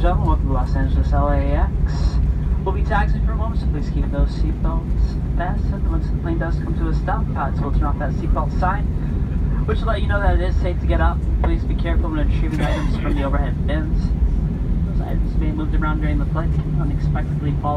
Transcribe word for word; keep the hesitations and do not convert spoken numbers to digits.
gentlemen, welcome to Los Angeles L A X. We'll be taxiing for a moment, so please keep those seatbelts fastened. Once the plane does come to a stop, pilots will turn off that seatbelt sign, which will let you know that it is safe to get up. Please be careful when retrieving items from the overhead bins. Those items being moved around during the flight can unexpectedly fall